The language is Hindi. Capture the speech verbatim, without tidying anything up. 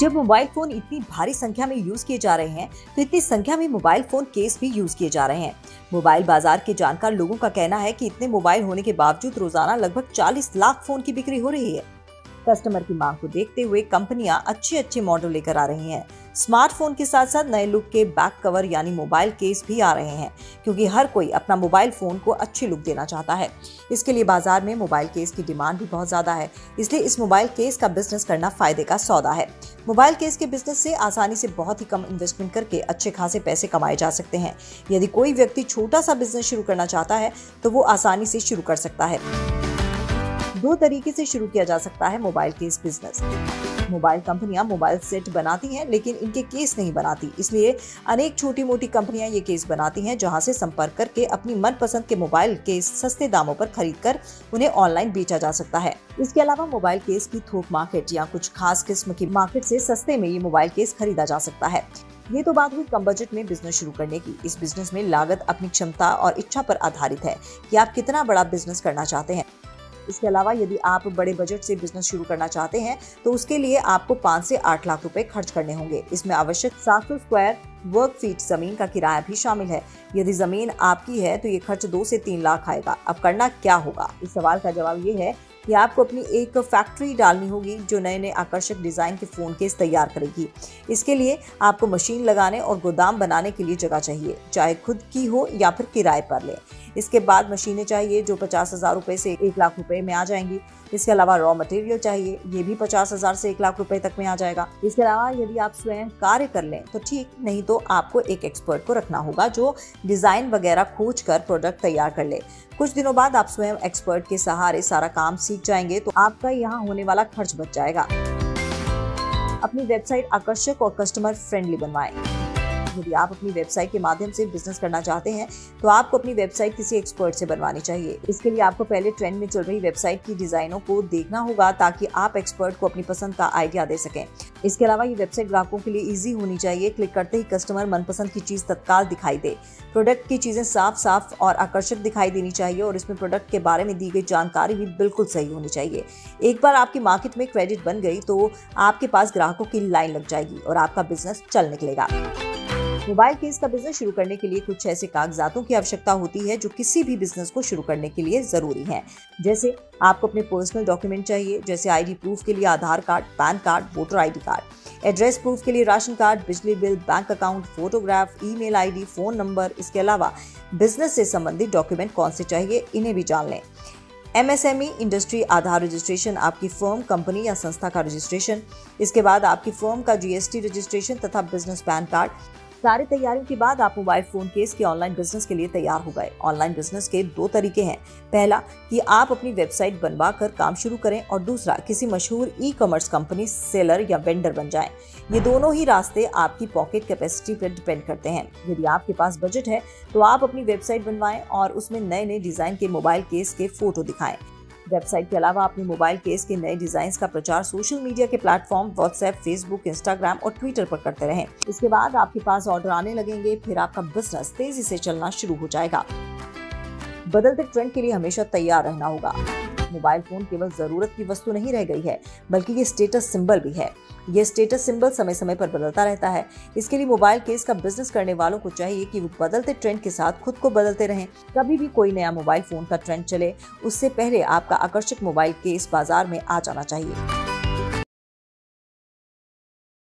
जब मोबाइल फोन इतनी भारी संख्या में यूज किए जा रहे हैं तो इतनी संख्या में मोबाइल फोन केस भी यूज किए जा रहे हैं। मोबाइल बाजार के जानकार लोगों का कहना है कि इतने मोबाइल होने के बावजूद रोजाना लगभग चालीस लाख फोन की बिक्री हो रही है। कस्टमर की मांग को देखते हुए कंपनियां अच्छे अच्छे मॉडल लेकर आ रही हैं। स्मार्टफोन के साथ साथ नए लुक के बैक कवर यानी मोबाइल केस भी आ रहे हैं, क्योंकि हर कोई अपना मोबाइल फोन को अच्छी लुक देना चाहता है। इसके लिए बाजार में मोबाइल केस की डिमांड भी बहुत ज्यादा है, इसलिए इस मोबाइल केस का बिजनेस करना फायदे का सौदा है। मोबाइल केस के बिजनेस से आसानी से बहुत ही कम इन्वेस्टमेंट करके अच्छे खासे पैसे कमाए जा सकते हैं। यदि कोई व्यक्ति छोटा सा बिजनेस शुरू करना चाहता है तो वो आसानी से शुरू कर सकता है। दो तरीके से शुरू किया जा सकता है मोबाइल केस बिजनेस। मोबाइल कंपनियां मोबाइल सेट बनाती हैं लेकिन इनके केस नहीं बनाती, इसलिए अनेक छोटी मोटी कंपनियां ये केस बनाती हैं, जहां से संपर्क करके अपनी मनपसंद के मोबाइल केस सस्ते दामों पर खरीदकर उन्हें ऑनलाइन बेचा जा सकता है। इसके अलावा मोबाइल केस की थोक मार्केट या कुछ खास किस्म की मार्केट से सस्ते में ये मोबाइल केस खरीदा जा सकता है। ये तो बात हुई कम बजट में बिजनेस शुरू करने की। इस बिजनेस में लागत अपनी क्षमता और इच्छा पर आधारित है कि आप कितना बड़ा बिजनेस करना चाहते हैं। इसके अलावा यदि आप बड़े बजट से बिजनेस शुरू करना चाहते हैं तो उसके लिए आपको पाँच से आठ लाख रुपए खर्च करने होंगे। इसमें आवश्यक सात सौ स्क्वायर वर्क फीट जमीन का किराया भी शामिल है। यदि जमीन आपकी है तो ये खर्च दो से तीन लाख आएगा। अब करना क्या होगा? इस सवाल का जवाब ये है कि आपको अपनी एक फैक्ट्री डालनी होगी जो नए नए आकर्षक डिजाइन के फोन केस तैयार करेगी। इसके लिए आपको मशीन लगाने और गोदाम बनाने के लिए जगह चाहिए, चाहे खुद की हो या फिर किराए पर ले। इसके बाद मशीनें चाहिए जो पचास हजार रुपए से एक लाख रुपए में आ जाएंगी। इसके अलावा रॉ मटेरियल चाहिए, ये भी पचास हजार से एक लाख रुपए तक में आ जाएगा। इसके अलावा यदि आप स्वयं कार्य कर लें तो ठीक, नहीं तो आपको एक एक्सपर्ट को रखना होगा जो डिजाइन वगैरह खोज कर प्रोडक्ट तैयार कर ले। कुछ दिनों बाद आप स्वयं एक्सपर्ट के सहारे सारा काम सीख जाएंगे तो आपका यहाँ होने वाला खर्च बच जाएगा। अपनी वेबसाइट आकर्षक और कस्टमर फ्रेंडली बनवाएं। यदि आप अपनी वेबसाइट के माध्यम से बिजनेस करना चाहते हैं तो आपको अपनी वेबसाइट किसी एक्सपर्ट से बनवानी चाहिए। इसके लिए आपको पहले ट्रेंड में चल रही वेबसाइट की डिजाइनों को देखना होगा ताकि आप एक्सपर्ट को अपनी पसंद का आइडिया दे सकें। इसके अलावा ये वेबसाइट ग्राहकों के लिए इजी होनी चाहिए। क्लिक करते ही कस्टमर मनपसंद की चीज तत्काल दिखाई दे। प्रोडक्ट की चीजें साफ साफ और आकर्षक दिखाई देनी चाहिए और इसमें प्रोडक्ट के बारे में दी गई जानकारी भी बिल्कुल सही होनी चाहिए। एक बार आपकी मार्केट में क्रेडिट बन गई तो आपके पास ग्राहकों की लाइन लग जाएगी और आपका बिजनेस चल निकलेगा। मोबाइल केस का बिजनेस शुरू करने के लिए कुछ ऐसे कागजातों की आवश्यकता होती है जो किसी भी बिजनेस को शुरू करने के लिए जरूरी हैं। जैसे आपको अपने पर्सनल डॉक्यूमेंट चाहिए, जैसे आईडी प्रूफ के लिए Aadhaar card, PAN card, voter ID card, address proof के लिए राशन कार्ड, बिजली bill, bank account, photograph, email ID, phone number. इसके अलावा बिजनेस से संबंधित डॉक्यूमेंट कौन से चाहिए इन्हें भी जान लें। एमएसएमई इंडस्ट्री आधार रजिस्ट्रेशन, आपकी फर्म, कंपनी या संस्था का रजिस्ट्रेशन। इसके बाद आपकी फर्म का जीएसटी रजिस्ट्रेशन तथा बिजनेस पैन कार्ड। सारी तैयारियों के बाद आप मोबाइल फोन केस के ऑनलाइन बिजनेस के लिए तैयार हो गए। ऑनलाइन बिजनेस के दो तरीके हैं। पहला कि आप अपनी वेबसाइट बनवा कर काम शुरू करें और दूसरा किसी मशहूर ई कॉमर्स कंपनी सेलर या वेंडर बन जाएं। ये दोनों ही रास्ते आपकी पॉकेट कैपेसिटी पर डिपेंड करते हैं। यदि आपके पास बजट है तो आप अपनी वेबसाइट बनवाएं और उसमें नए नए डिजाइन के मोबाइल केस के फोटो दिखाएं। वेबसाइट के अलावा अपने मोबाइल केस के नए डिजाइन का प्रचार सोशल मीडिया के प्लेटफॉर्म व्हाट्सएप, फेसबुक, इंस्टाग्राम और ट्विटर पर करते रहें। इसके बाद आपके पास ऑर्डर आने लगेंगे, फिर आपका बिजनेस तेजी से चलना शुरू हो जाएगा। बदलते ट्रेंड के लिए हमेशा तैयार रहना होगा। मोबाइल फोन केवल जरूरत की वस्तु नहीं रह गई है, बल्कि ये स्टेटस सिंबल भी है। ये स्टेटस सिंबल समय समय पर बदलता रहता है। इसके लिए मोबाइल केस का बिजनेस करने वालों को चाहिए कि वो बदलते ट्रेंड के साथ खुद को बदलते रहें। कभी भी कोई नया मोबाइल फोन का ट्रेंड चले, उससे पहले आपका आकर्षक मोबाइल केस बाजार में आ जाना चाहिए।